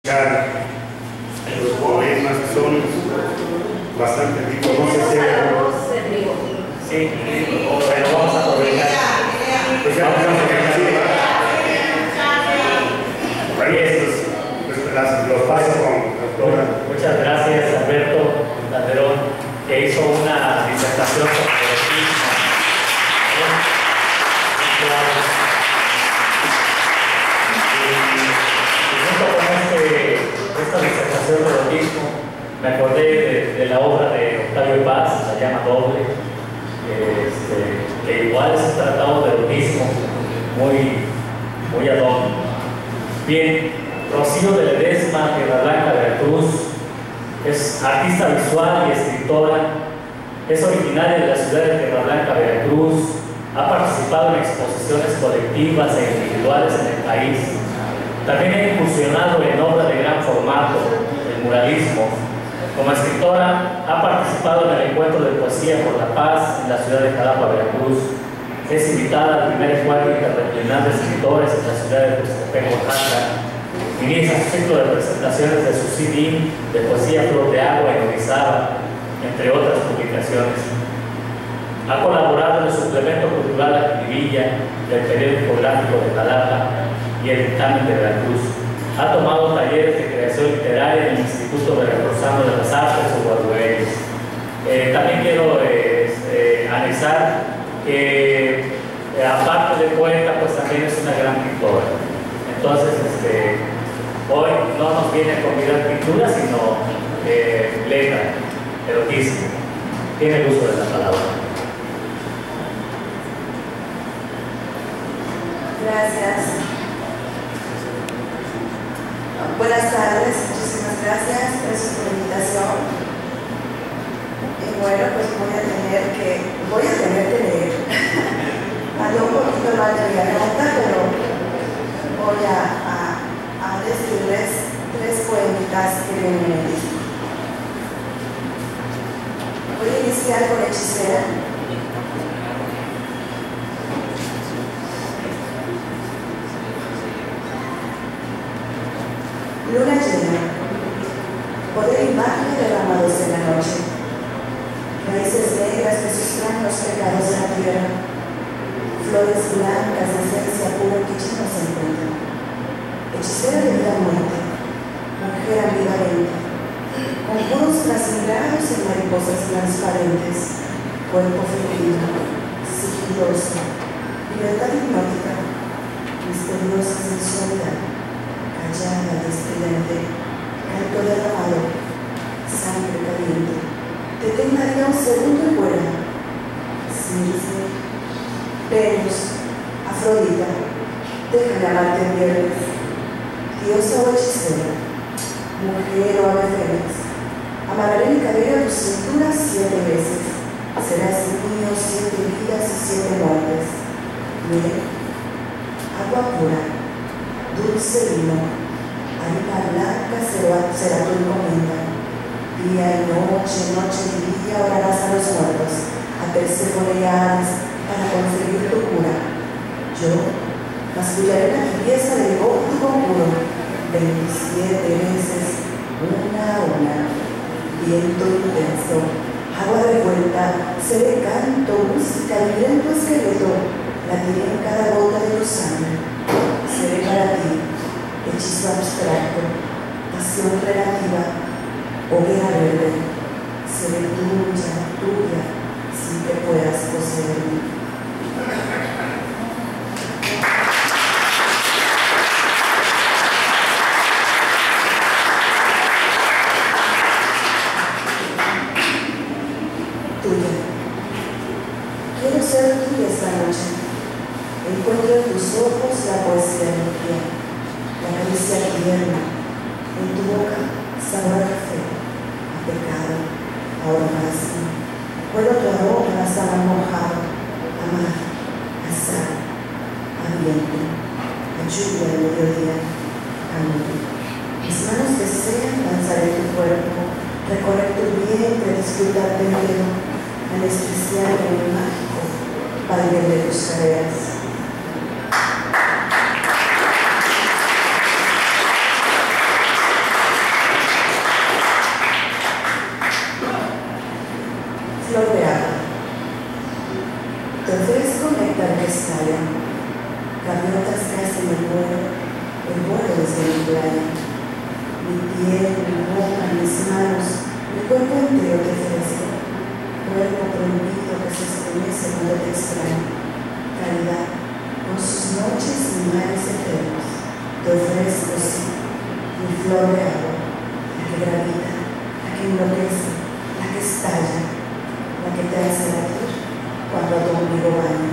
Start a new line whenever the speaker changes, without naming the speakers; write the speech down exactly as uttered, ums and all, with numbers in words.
los poemas que son bastante ricos. No sé si sí, pero vamos a aprovechar. Pues ya vamos a aprovechar. Ahí esos, pues, las, los pasos con doctora.
Muchas gracias, Alberto Calderón, que hizo una disertación sobre erotismo. Esta disertación de erotismo, me acordé de, de la obra de Octavio Paz, se llama Doble, este, que igual es un tratado de erotismo muy, muy ad hoc. Bien, Rocío de Ledesma, Tierra Blanca, Veracruz, es artista visual y escritora, es originaria de la ciudad de Tierra Blanca, Veracruz, ha participado en exposiciones colectivas e individuales en el país. También ha incursionado en obras de gran formato, el muralismo. Como escritora, ha participado en el Encuentro de Poesía por la Paz en la ciudad de Jalapa, Veracruz. Es invitada al primer encuentro internacional de escritores en la ciudad de Tuxtepec, Oaxaca. Inicia su ciclo de presentaciones de su C D de poesía Flor de Agua en Orizaba, entre otras publicaciones. Ha colaborado en el suplemento cultural La Jiribilla del periódico gráfico de Jalapa y el dictamen de Veracruz. Ha tomado talleres de creación literaria en el Instituto Veracruzano de las Artes o Guadueyes. Eh, también quiero eh, eh, anexar que eh, aparte de poeta, pues también es una gran pintora. Entonces, este, hoy no nos viene a convidar pintura, sino eh, letra, erotismo. Tiene el uso de la palabra.
Gracias. Buenas tardes, muchísimas gracias, gracias por la invitación. Y bueno, pues voy a tener que, voy a tener que leer. Ando un poquito mal de mi garganta, pero voy a, a, a decirles tres poemitas que vienen en el disco. Voy a iniciar con Hechicera. Luna llena, poder y magia derramados en la noche, raíces negras que sustraen los pecados de la tierra, flores blancas de esencia pura que ya no se encuentran. Hechicera de vida muerte, mujer ambivalente, conjuros trasmigrados en mariposas transparentes, cuerpo femenino, sigiloso, libertad hipnótica, misteriosa sensualidad. Callada, estridente, canto derramado, sangre caliente, te tentaría un segundo y vuela. Circe, Venus, Afrodita, déjame amarte en viernes. Diosa o hechicera, mujer o ave fénix, amarraré mi cabello a tu cintura siete veces. Serás mío siete vidas y siete muertes. Miel, agua pura, dulce vino, harina blanca será, será tu encomienda. Día y noche, noche y día orarás a los muertos, a Perséfone y a Hades, para conseguir tu cura. Yo mascullaré la tibieza del voto conjuro, veintisiete veces, una a una. Viento intenso, agua revuelta, seré canto, música y viento esqueleto, latiré en cada gota de tu sangre. Seré para ti hechizo abstracto, pasión relativa, hoguera verde. Seré tuya, tuya, sin que puedas poseerme. Tuya. Quiero ser tuya esta noche. Encuentro en tus ojos la poesía de mi piel, la caricia tierna, en tu boca sabor a café, a pecado, a orgasmo. Huelo tu aroma a sábado mojado, a mar, a sal, a viento, a lluvia de mediodía, a nube. Mis manos desean lanzar en tu cuerpo, recorrer tu vientre, disfrutar del dedo, anestesiar en el mágico baile de tus caderas. en el vuelo, el vuelo desde mi playa. Mi piel, mi boca, mis manos, mi cuerpo entero te ofrezco. Cuerpo prohibido que se estremece cuando te extraño. Caridad, con sus noches y mares eternos, te ofrezco, sí, mi flor de agua, la que gravita, la que enloquece, la que estalla, la que te hace latir cuando a tu ombligo baña.